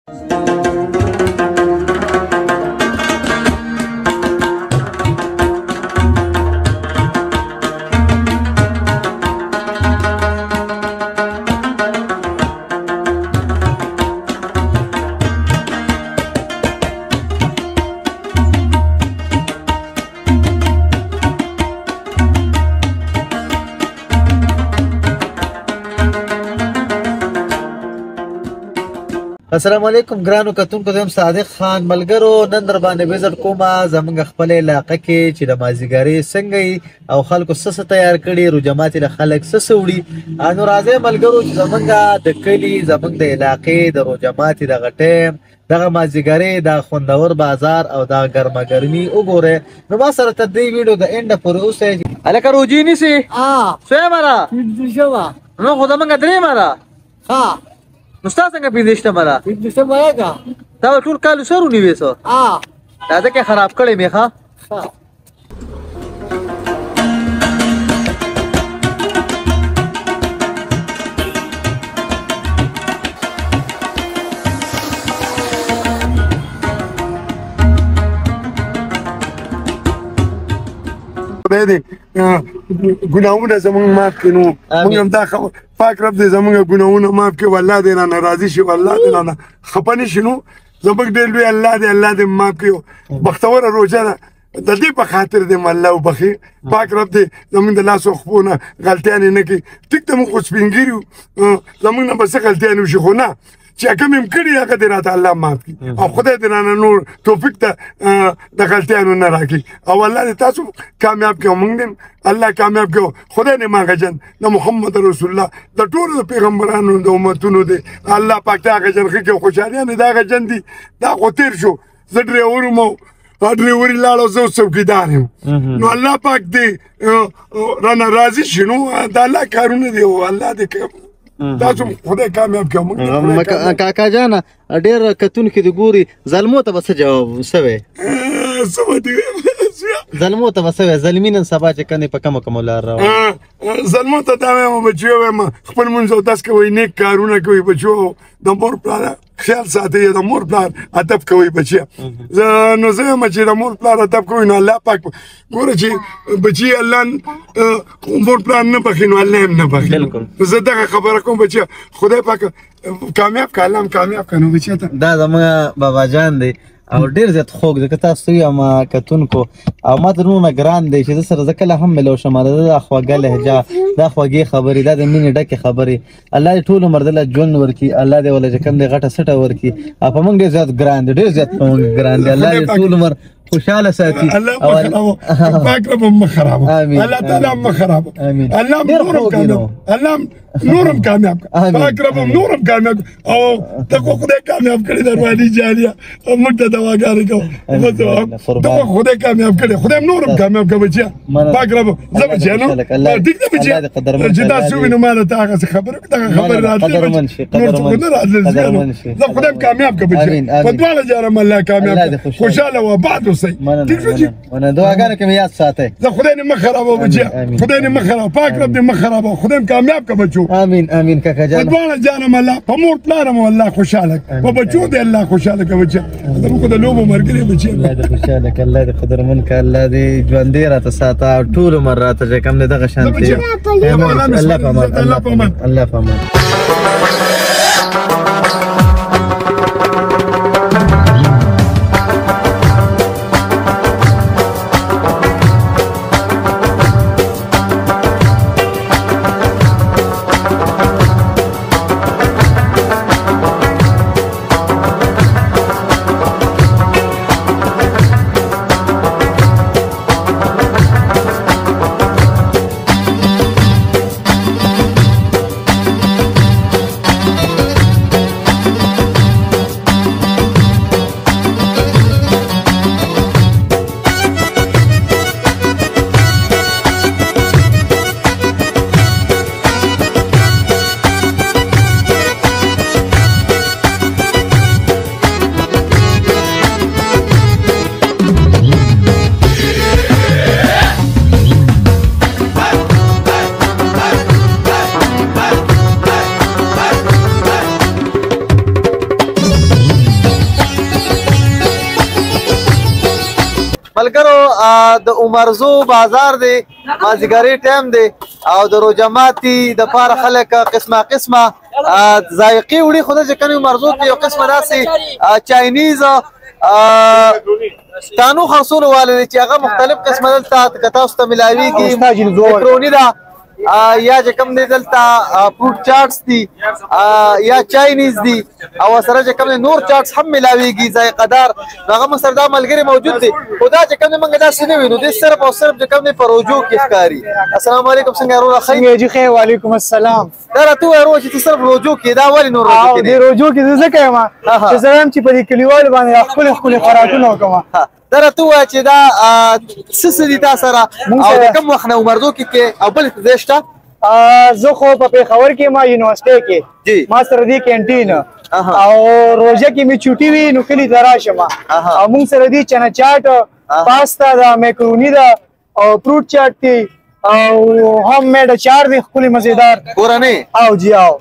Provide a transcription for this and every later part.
السلام علیکم ګرانو کتونکو، زه یم صادق خان. ملګرو، نن در باندې وزټ کومه زمونږ خپل علاقه کې چې د مازدیګرۍ څنګه یي او خلکو څه تیار کړي، روجمات له خلک څه وړي. نو راځئ ملګرو چې زمونږ د کلي، زمونږ د علاقې د روجمات دغه ټیم، دغه مازدیګرۍ، د خوندور بازار او د ګرمه ګرمي وګورئ. نو ما سره تر دې ویډیو د اینډ پورې اوسئ. هلکه روجې نیسئ؟ څو مره؟ نو خو زمونږ 3 مره. نو ستا څنګه 15 مره؟ 15 مره کا دا ټول کال سره ونیوې سو. دا ځکه خراب کړی مې. ښه خدای دې ګناهونه زموږ معاف کړي. نو موږ هم دا پاک رب دې زموږ ګناهونه معاف کړي. والله دې رانه راضي شي، والله دې رانه خفه نه شي. نو زموږ ډېر لوی الله دې معاف کړي. بختوره روژه ده، د دې په خاطر دې الله وبخي. پاک رب دې زموږ د لاسو خپو نه غلطیانې نه کړي. ټیک ته موږ خو سپین ږیري یو، زموږ نه به څه غلطیانې وشي، خو نه چې کوم یې کړي هغه دې راته الله معاف کړي او خدای دې رانه نور توفیق ته د غلطیانو نه راکړي. او الله دې تاسو کامیاب کړي، موږ دې الله کامیاب کړي. خدای دې ما غجن د محمد رسول الله د ټولو پیغمبرانو د امتونو دې الله پاک ته غجن کړي. خوشالیانې دا غجن دي، دا خو تېر شو. زه ډریور یم او ډریوري لاړه، زه څوکیدار یم. نو الله پاک دې رانه راضي شي. نو د الله کارونه دي او الله دې تاسو خدای کامیاب کړي. کاکا جانه ډېر کتونکي دې ګوري، زلمو ته به څه جواب سوی؟ زلمو ته به څه وایې؟ زلمي نن سبا چې کنې په کومه لار روان؟ زلمو ته دا وایم بچیو، وایم خپل لمونځ اودس کوئ، نیک کارونه کوئ بچیو، د مور پلار خیال ساتئ، د مور پلار ادب کوئ بچیه. نو زه وایم چې د مور پلار ادب کوئ نو الله پاک ګوره چې بچي الله مور پلار نه بخي نو الله هم نه بخي. زه دغه خبره کوم بچیه، خدای پاک کامیاب کړه، الله هم کامیاب کړه. نو بچیه ته دا زموږ بابا جان دی او ډېر زیات خوږ دی. که تاسو یم کتونکو او ما تر نونه ګران دی چې زه سره زه کله هم ملو شم، دا خوږه لهجه، دا خوږې خبرې، دا د مینې ډکې خبرې. الله دې ټول عمر دله ژوند ورکړي، الله دې وله چې کوم دی غټه سټه ورکړي. او په موږ ډېر زیات ګران دی، ډېر زیات په موږ ګران دی. الله دې ټول عمر خوشاله ساتي. الله پاک رب هم خرابو، الله تعالی هم خرابو، الله نورم کامیاب، الله نورم کامیاب، پاک رب هم نورم کامیاب. او ته خدای کامیاب کړي دروازې جاریه موږ ته دواګانې کوو. ته خدای کامیاب کړي، خدای نورم کامیاب کړي بچیا. پاک رب زه بچیا نو ټیک ده بچیا چې تاسو وینئ ما ته هغه خبره خبره راتلې نور څه نه راتلل. زه خدای کامیاب کړي بچیا، په دواړه جانب الله کامیاب خوشاله و بعد ټیک شو. دعاګانې کې مې یاد ساتئ. زه خدای دې مه خرابوه بچیا، خدای دې مه خرابوه، پاک رب دې مه خرابوه، خدای کامیاب کړه بچو. امین امین کاکا جان. په دواړه جانم الله، په مور پلار هم الله خوشاله کړه، په بچو دې الله خوشاله کړه بچیا. زموږ د لوبو ملګري بچیا، الله دې خوشاله کړه، الله دې قدرمن کړه، الله دې ژوندی راته ساته او ټول عمر راته چې کوم دی دغه شانتې. الله په امان، الله په امان، الله په امان. ملګرو د عمرزو بازار دی مازدیګري ټایم دی او د روژه ماتي دپاره خلک قسمه قسمه ذایقې وړي خو داسې کوم عمرزو کې یو قسمه داسې چاینیز تانو خاصولو والا دی چې هغه مختلف قسمه دلته که تاسو ته ملاویږي مکروني ده یا چې کوم دی دلته فروټ چاټس دي یا چاینیز دي او سره چې کوم دی نور چاټس هم ملاویږي ذایقه دار هغه موږ سره دا ملګري موجود دي خو دا چې کوم دی موږ داسې نه وینو دی صرف او صرف چې کوم دی په روجو کې ښکاري. السلام علیکم څنګه وروره ښه جی خیر وعلیکم السلام. دا راته ووایه وروره چې ته صرف روجو کې دا ولې نور روجو کې دی روجو کې زه ځکه یم چې زه یم چې په دې کلیوالو باندې ښکلي ښکلي خوراکونه وکړم. دا راته ووایه چې دا څه څه دي تا سره او د کوم وخت نه عمرزو کې او بل ځای شته؟ زه خو په پېښور کې ما یونیورسټۍ کې ما سره دی کینټین او روژه کې مې چوټي وي نو کلي ته راشم او موږ سره دی چنا چاټ پاستا ده میکروني ده او فروټ چاټ دی او هوم میډ اچار دی ښکلي مزېدار کورنۍ او جی او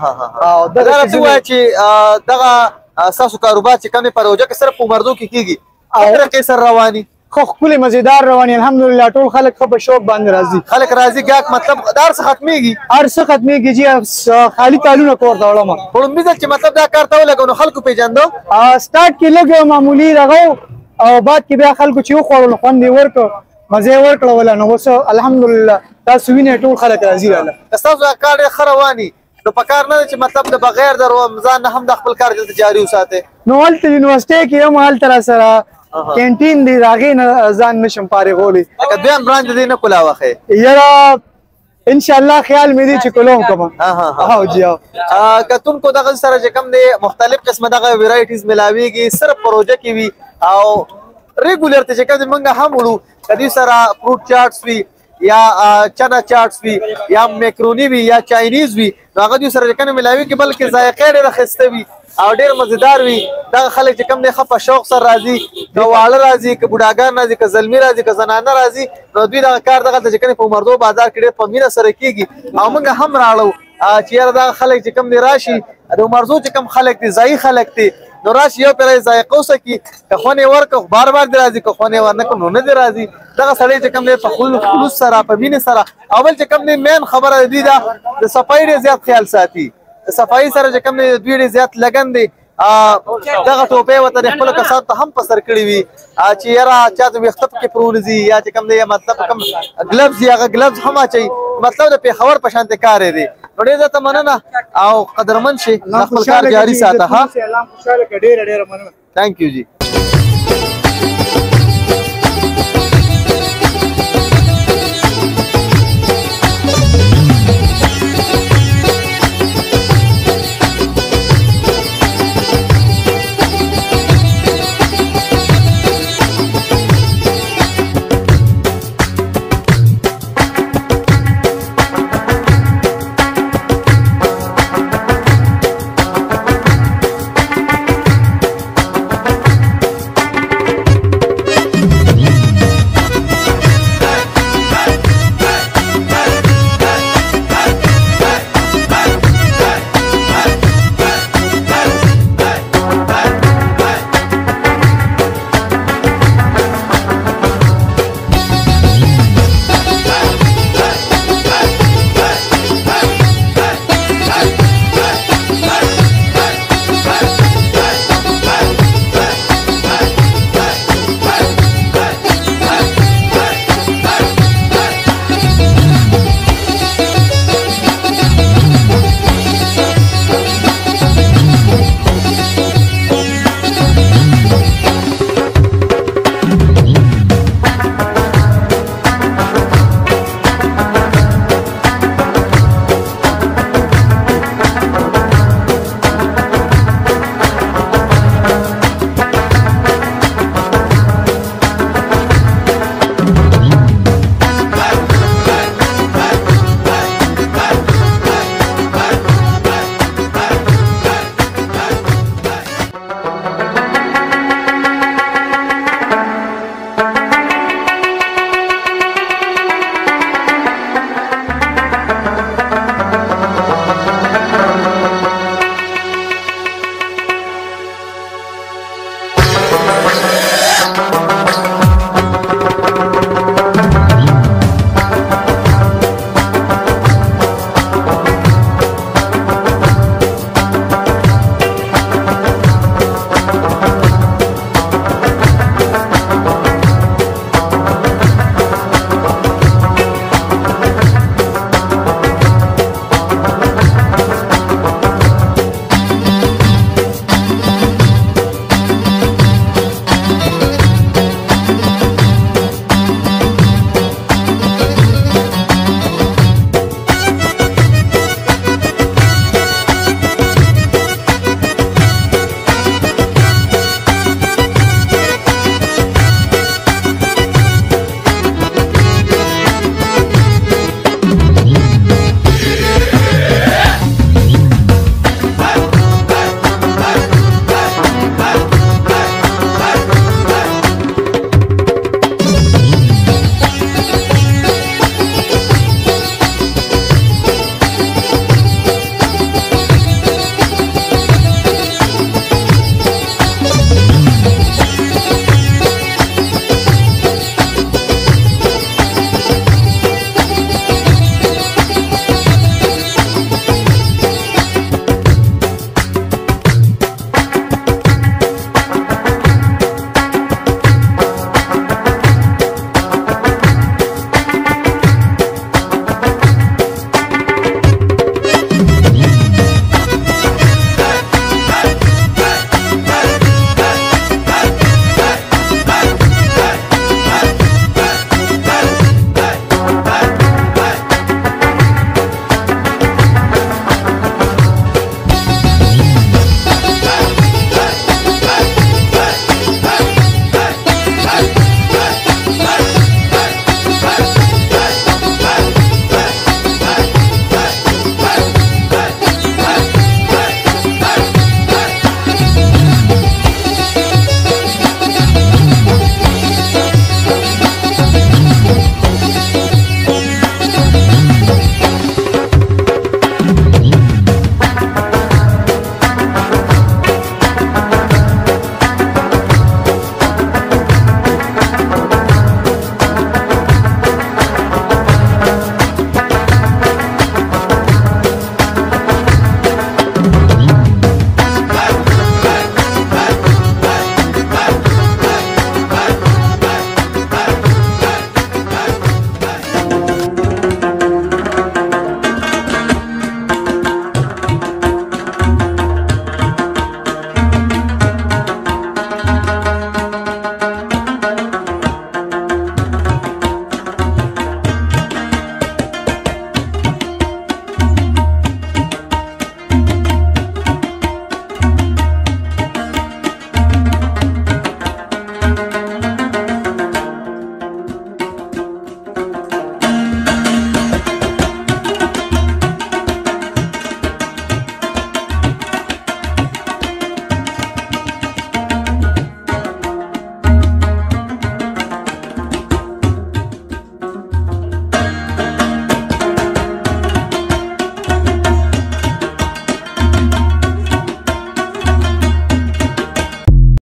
دا راته ووایه چې دغه ستاسو کاروبار چې کوم دی په روژه کې صرف په عمرزو کې کېږي څه طریقې سره رواني؟ خو ښکلي مزېدار رواني الحمدلله ټول خلک ښه په شوق باندې راځي. خلک راځي ګاک مطلب دا هر څه ختمېږي هر څه ختمېږي جي خالي تالونه کور ته وړم وړومبي ځل چې مطلب دا کار ته ولګو نو خلکو پېژندو سټارټ کې لږ معمولي دغه او بعد کې بیا خلکو چې وخوړل خوند یې ورکړ مزه یې ورکړه ولا نو اوس الحمدلله تاسو وینئ ټول خلک راځي راله که ستاسو دا کار ډېر ښه رواني نو په کار نه ده چې مطلب د بغیر د رمضان نه هم د خپل کار دلته جاري وساتئ نو هلته یونیورسټۍ کې یم هلته راسره کینټین دی د هغې نه ځان نشم فارغولی لکه دویم برانچ د دې نه کولاوښئ یاره انشاءالله خیال مې دی چې کولو کوم او جی کتونکو دغه سره چې کوم دی مختلف قسمه دغه ویرایټیز ملاویږي صرف پروژه کې وي او ریګولر ته چې کوم دی موږ هم وړو که دوی سره فروټ چاټس وي یا چنا چاټس وي یا میکروني وي یا چاینیز وي نو هغه دوی سره چې کوم ملاویږي بلکې ذایقې ډېره ښایسته وي او ډېر مزیدار وي دغه خلک چې کوم دی ښه په شوق سره راځي که واړه راځي که بوډاګان راځي که زلمي راځي که زنانه راځي نو دوی دغه کار دغلته چې کوم په عمرزو بازار کې ډېر په مینه سره کېږي او موږ هم راړو چې یاره دغه خلک چې کوم دی راشي د عمرزو چې کوم خلک دي ځایي خلک دي نو راشي یو پرې ذایقه وسکي که خوند یې ورکړه بار بار دې راځي که خوند یې ورنه کړه نو نه دې راځي دغه سړی چې کوم دی په خلوص سره په مینې سره او بل چې کوم دی مین خبره د دوی ده د صفایي ډېر زیات خیال ساتي د صفایي سره چې کوم دی د دوی ډېر زیات لګن دی دغه ټوپۍ ورته د خپلو کسانو ته هم په سر کړي وي چې یاره چا ته ویښته پکې پرونځي یا چې کوم دی مطلب کوم ګلبز وي هغه ګلبز هم اچوي مطلب د پېښور په شانتې کار دی نو ډېر زیاته مننه او قدرمن شي خپل کار جاري ساته ها ډېره ډېره مننه تھینک یو جی